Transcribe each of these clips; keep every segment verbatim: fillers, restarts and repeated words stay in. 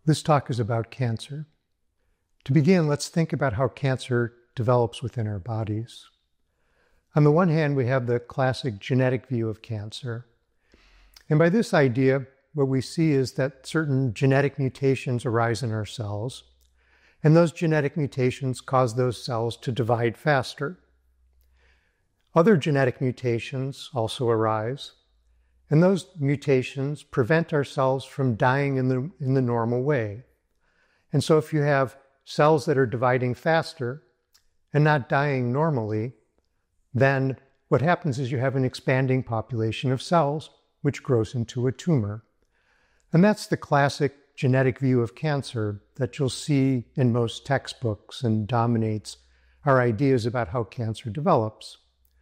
This talk is about cancer. To begin, let's think about how cancer develops within our bodies. On the one hand, we have the classic genetic view of cancer. And by this idea, what we see is that certain genetic mutations arise in our cells, and those genetic mutations cause those cells to divide faster. Other genetic mutations also arise, and those mutations prevent our cells from dying in the, in the normal way. And so if you have cells that are dividing faster and not dying normally, then what happens is you have an expanding population of cells, which grows into a tumor. And that's the classic genetic view of cancer that you'll see in most textbooks and dominates our ideas about how cancer develops.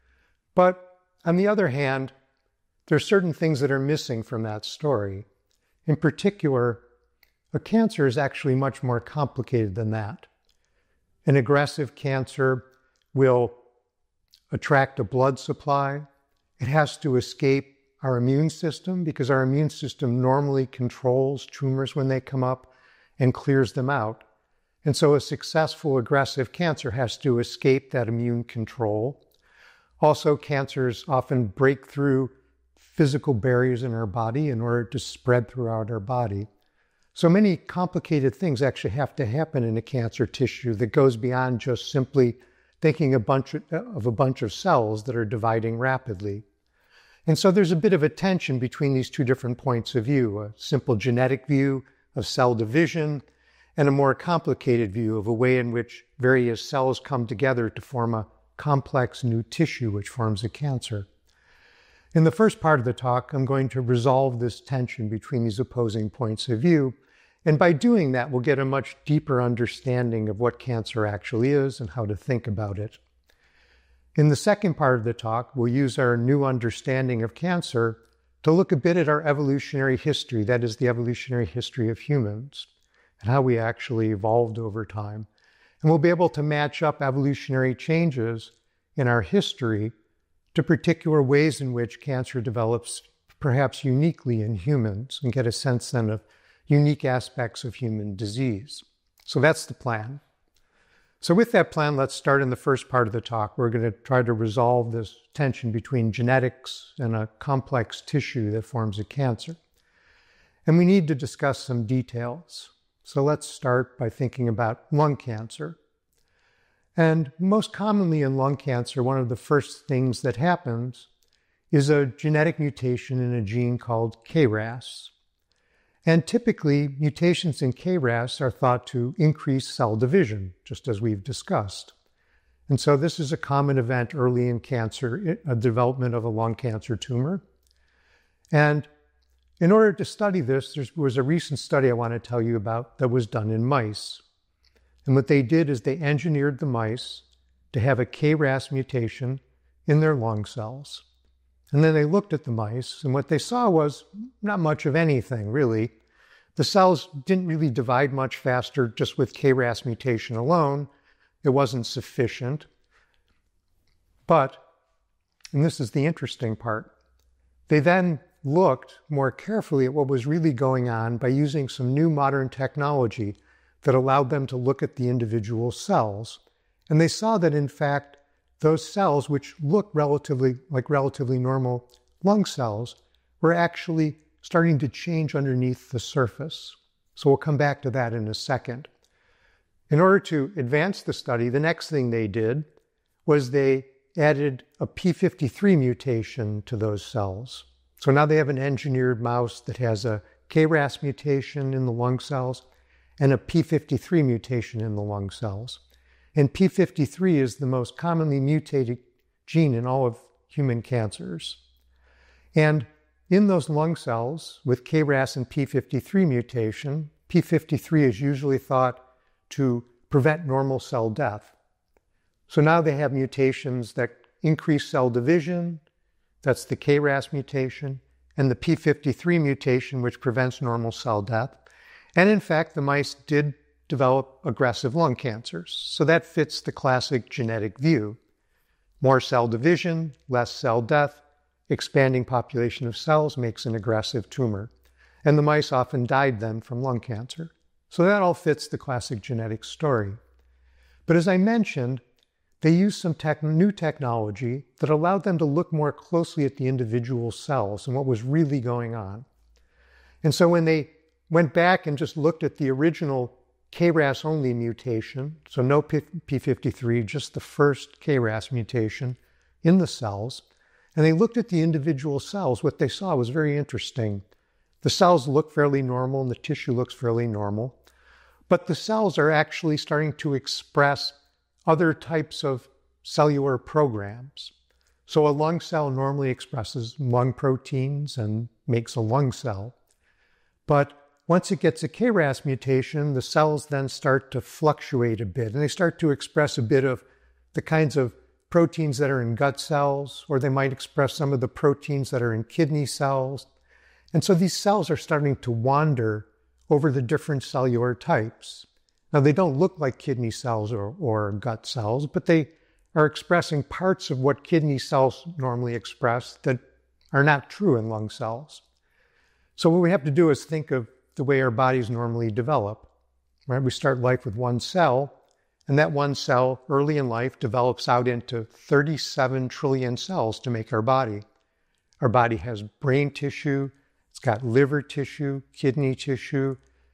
But on the other hand, there are certain things that are missing from that story. In particular, a cancer is actually much more complicated than that. An aggressive cancer will attract a blood supply. It has to escape our immune system because our immune system normally controls tumors when they come up and clears them out. And so a successful aggressive cancer has to escape that immune control. Also, cancers often break through physical barriers in our body in order to spread throughout our body. So many complicated things actually have to happen in a cancer tissue that goes beyond just simply thinking a bunch of, of a bunch of cells that are dividing rapidly. And so there's a bit of a tension between these two different points of view, a simple genetic view of cell division and a more complicated view of a way in which various cells come together to form a complex new tissue which forms a cancer. In the first part of the talk, I'm going to resolve this tension between these opposing points of view. And by doing that, we'll get a much deeper understanding of what cancer actually is and how to think about it. In the second part of the talk, we'll use our new understanding of cancer to look a bit at our evolutionary history, that is the evolutionary history of humans, and how we actually evolved over time. And we'll be able to match up evolutionary changes in our history to particular ways in which cancer develops perhaps uniquely in humans and get a sense then of unique aspects of human disease. So that's the plan. So with that plan, let's start in the first part of the talk. We're going to try to resolve this tension between genetics and a complex tissue that forms a cancer. And we need to discuss some details. So let's start by thinking about lung cancer. And most commonly in lung cancer, one of the first things that happens is a genetic mutation in a gene called K R A S. And typically, mutations in K R A S are thought to increase cell division, just as we've discussed. And so this is a common event early in cancer, a development of a lung cancer tumor. And in order to study this, there was a recent study I want to tell you about that was done in mice. And what they did is they engineered the mice to have a K R A S mutation in their lung cells. And then they looked at the mice, and what they saw was not much of anything, really. The cells didn't really divide much faster just with K R A S mutation alone. It wasn't sufficient. But, and this is the interesting part, they then looked more carefully at what was really going on by using some new modern technology that allowed them to look at the individual cells. And they saw that, in fact, those cells, which look relatively like relatively normal lung cells, were actually starting to change underneath the surface. So we'll come back to that in a second. In order to advance the study, the next thing they did was they added a p fifty-three mutation to those cells. So now they have an engineered mouse that has a K R A S mutation in the lung cells and a p fifty-three mutation in the lung cells. And p fifty-three is the most commonly mutated gene in all of human cancers. And in those lung cells with K R A S and p fifty-three mutation, p fifty-three is usually thought to prevent normal cell death. So now they have mutations that increase cell division, that's the K R A S mutation, and the p fifty-three mutation, which prevents normal cell death. And in fact, the mice did develop aggressive lung cancers. So that fits the classic genetic view. More cell division, less cell death, expanding population of cells makes an aggressive tumor. And the mice often died then from lung cancer. So that all fits the classic genetic story. But as I mentioned, they used some tech, new technology that allowed them to look more closely at the individual cells and what was really going on. And so when they went back and just looked at the original K R A S-only mutation, so no P fifty-three, just the first K R A S mutation in the cells, and they looked at the individual cells, what they saw was very interesting. The cells look fairly normal and the tissue looks fairly normal, but the cells are actually starting to express other types of cellular programs. So a lung cell normally expresses lung proteins and makes a lung cell. But once it gets a K R A S mutation, the cells then start to fluctuate a bit, and they start to express a bit of the kinds of proteins that are in gut cells, or they might express some of the proteins that are in kidney cells. And so these cells are starting to wander over the different cellular types. Now, they don't look like kidney cells or, or gut cells, but they are expressing parts of what kidney cells normally express that are not true in lung cells. So what we have to do is think of the way our bodies normally develop. Right? We start life with one cell, and that one cell early in life develops out into thirty-seven trillion cells to make our body. Our body has brain tissue, it's got liver tissue, kidney tissue,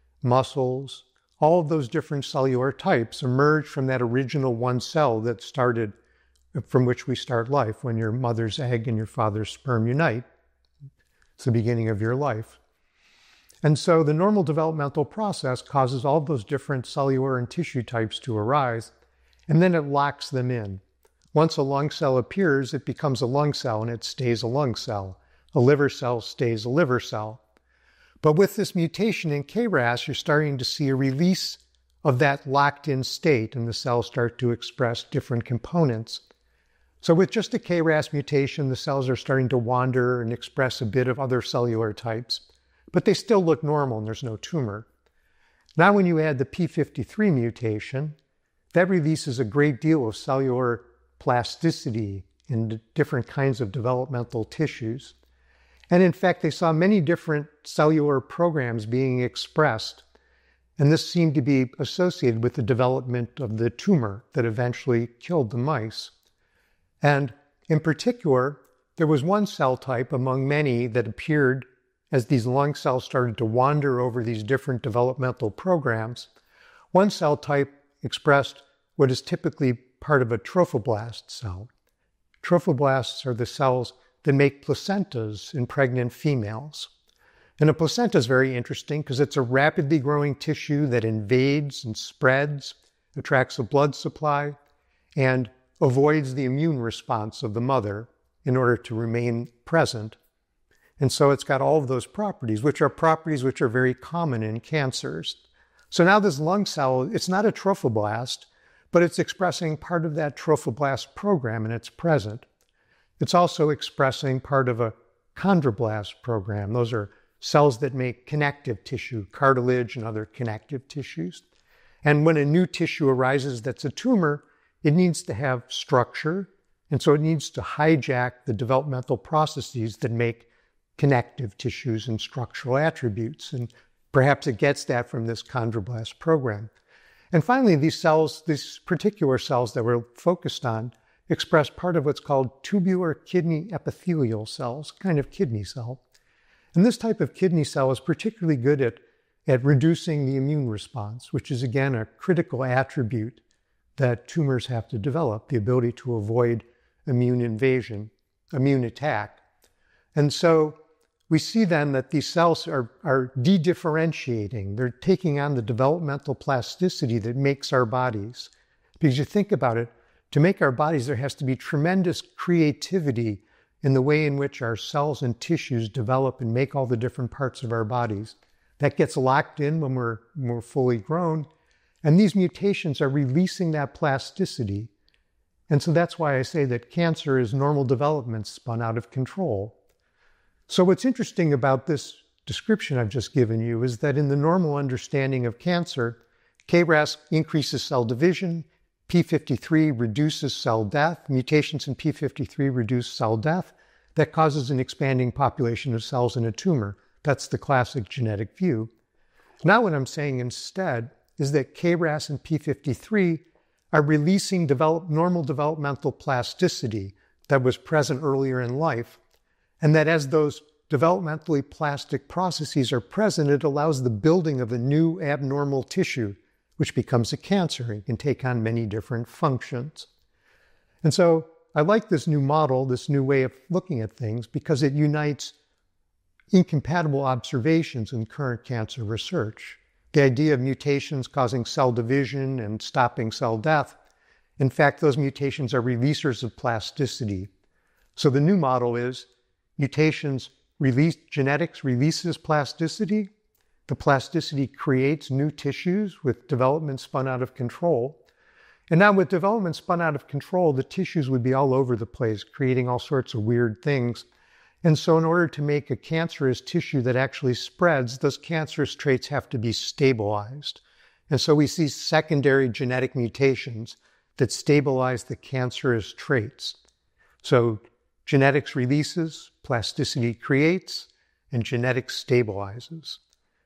muscles. All of those different cellular types emerge from that original one cell that started, from which we start life when your mother's egg and your father's sperm unite. It's the beginning of your life. And so the normal developmental process causes all those different cellular and tissue types to arise, and then it locks them in. Once a lung cell appears, it becomes a lung cell and it stays a lung cell. A liver cell stays a liver cell. But with this mutation in K R A S, you're starting to see a release of that locked-in state, and the cells start to express different components. So with just a K R A S mutation, the cells are starting to wander and express a bit of other cellular types, but they still look normal and there's no tumor. Now when you add the P fifty-three mutation, that releases a great deal of cellular plasticity in different kinds of developmental tissues. And in fact, they saw many different cellular programs being expressed, and this seemed to be associated with the development of the tumor that eventually killed the mice. And in particular, there was one cell type among many that appeared as these lung cells started to wander over these different developmental programs. One cell type expressed what is typically part of a trophoblast cell. Trophoblasts are the cells that make placentas in pregnant females. And a placenta is very interesting because it's a rapidly growing tissue that invades and spreads, attracts a blood supply, and avoids the immune response of the mother in order to remain present. And so it's got all of those properties, which are properties which are very common in cancers. So now this lung cell, it's not a trophoblast, but it's expressing part of that trophoblast program and it's present. It's also expressing part of a chondroblast program. Those are cells that make connective tissue, cartilage and other connective tissues. And when a new tissue arises that's a tumor, it needs to have structure, and so it needs to hijack the developmental processes that make connective tissues and structural attributes. And perhaps it gets that from this chondroblast program. And finally, these cells, these particular cells that we're focused on, express part of what's called tubular kidney epithelial cells, kind of kidney cell. And this type of kidney cell is particularly good at, at reducing the immune response, which is, again, a critical attribute that tumors have to develop, the ability to avoid immune invasion, immune attack. And so we see then that these cells are, are de-differentiating. They're taking on the developmental plasticity that makes our bodies. Because you think about it, to make our bodies, there has to be tremendous creativity in the way in which our cells and tissues develop and make all the different parts of our bodies. That gets locked in when we're, when we're fully grown. And these mutations are releasing that plasticity. And so that's why I say that cancer is normal development spun out of control. So what's interesting about this description I've just given you is that in the normal understanding of cancer, K R A S increases cell division, P fifty-three reduces cell death. Mutations in P fifty-three reduce cell death. That causes an expanding population of cells in a tumor. That's the classic genetic view. Now what I'm saying instead is that K R A S and P fifty-three are releasing develop, normal developmental plasticity that was present earlier in life, and that as those developmentally plastic processes are present, it allows the building of a new abnormal tissue, which becomes a cancer and can take on many different functions. And so I like this new model, this new way of looking at things, because it unites incompatible observations in current cancer research. The idea of mutations causing cell division and stopping cell death. In fact, those mutations are releasers of plasticity. So the new model is mutations release, genetics releases plasticity. The plasticity creates new tissues with development spun out of control. And now with development spun out of control, the tissues would be all over the place, creating all sorts of weird things. And so in order to make a cancerous tissue that actually spreads, those cancerous traits have to be stabilized. And so we see secondary genetic mutations that stabilize the cancerous traits. So genetics releases, plasticity creates, and genetics stabilizes.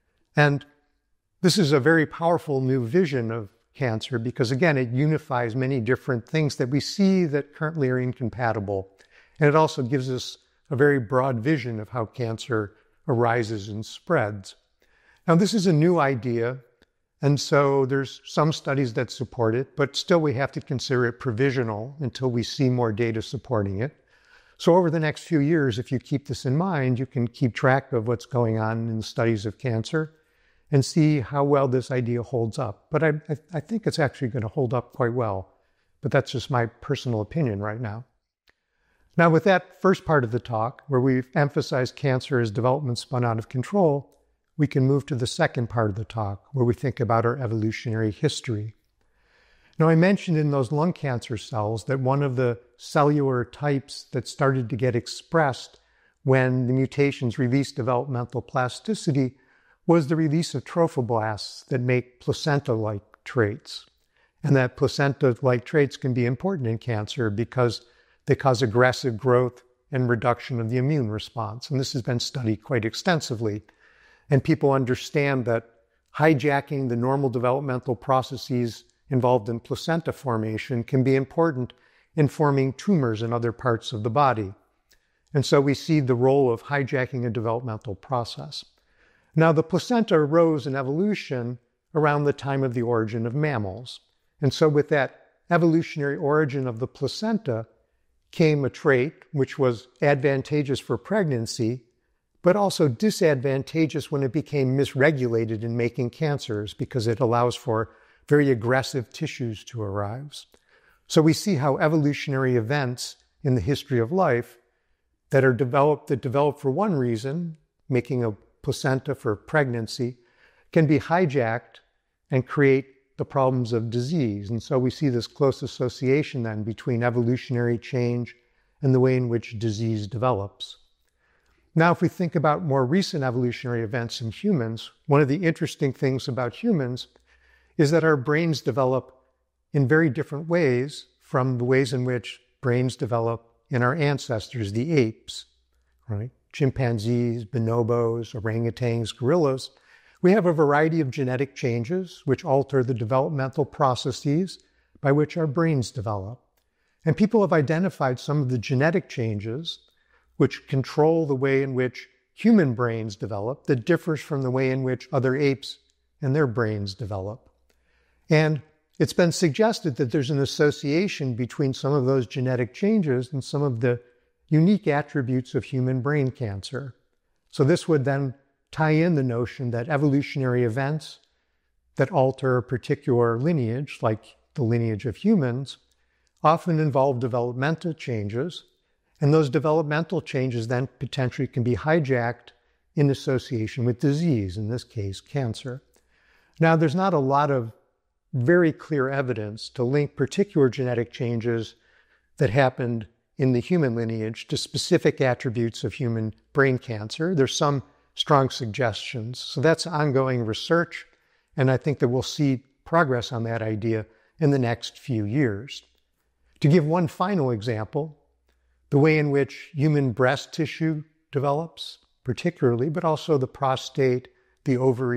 And this is a very powerful new vision of cancer because, again, it unifies many different things that we see that currently are incompatible. And it also gives us a very broad vision of how cancer arises and spreads. Now, this is a new idea, and so there's some studies that support it, but still we have to consider it provisional until we see more data supporting it. So over the next few years, if you keep this in mind, you can keep track of what's going on in the studies of cancer and see how well this idea holds up. But I, I think it's actually going to hold up quite well. But that's just my personal opinion right now. Now, with that first part of the talk, where we've emphasized cancer as development spun out of control, we can move to the second part of the talk, where we think about our evolutionary history. Now, I mentioned in those lung cancer cells that one of the cellular types that started to get expressed when the mutations released developmental plasticity was the release of trophoblasts that make placenta-like traits. And that placenta-like traits can be important in cancer because they cause aggressive growth and reduction of the immune response. And this has been studied quite extensively. And people understand that hijacking the normal developmental processes involved in placenta formation can be important in forming tumors in other parts of the body. And so we see the role of hijacking a developmental process. Now, the placenta arose in evolution around the time of the origin of mammals. And so with that evolutionary origin of the placenta came a trait which was advantageous for pregnancy, but also disadvantageous when it became misregulated in making cancers because it allows for very aggressive tissues to arise. So we see how evolutionary events in the history of life that are developed, that develop for one reason, making a placenta for pregnancy, can be hijacked and create the problems of disease. And so we see this close association then between evolutionary change and the way in which disease develops. Now, if we think about more recent evolutionary events in humans, one of the interesting things about humans is that our brains develop in very different ways from the ways in which brains develop in our ancestors, the apes, right? Chimpanzees, bonobos, orangutans, gorillas. We have a variety of genetic changes which alter the developmental processes by which our brains develop. And people have identified some of the genetic changes which control the way in which human brains develop that differs from the way in which other apes and their brains develop. And it's been suggested that there's an association between some of those genetic changes and some of the unique attributes of human brain cancer. So this would then tie in the notion that evolutionary events that alter a particular lineage, like the lineage of humans, often involve developmental changes, and those developmental changes then potentially can be hijacked in association with disease, in this case, cancer. Now, there's not a lot of very clear evidence to link particular genetic changes that happened in the human lineage to specific attributes of human brain cancer. There's some strong suggestions. So that's ongoing research, and I think that we'll see progress on that idea in the next few years. To give one final example, the way in which human breast tissue develops, particularly, but also the prostate, the ovaries,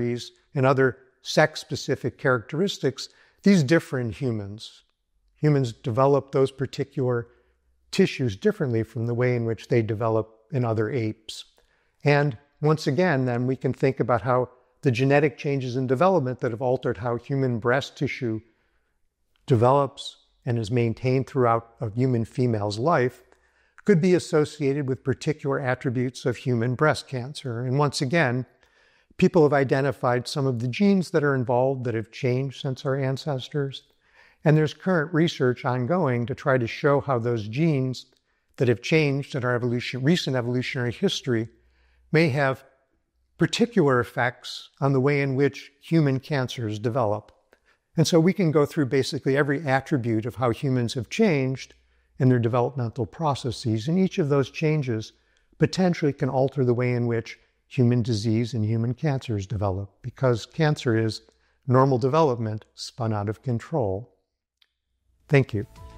and other sex-specific characteristics, these differ in humans. Humans develop those particular tissues differently from the way in which they develop in other apes. And once again, then we can think about how the genetic changes in development that have altered how human breast tissue develops and is maintained throughout a human female's life could be associated with particular attributes of human breast cancer. And once again, people have identified some of the genes that are involved that have changed since our ancestors. And there's current research ongoing to try to show how those genes that have changed in our evolution, recent evolutionary history may have particular effects on the way in which human cancers develop. And so we can go through basically every attribute of how humans have changed in their developmental processes, and each of those changes potentially can alter the way in which human disease and human cancers develop, because cancer is normal development spun out of control. Thank you.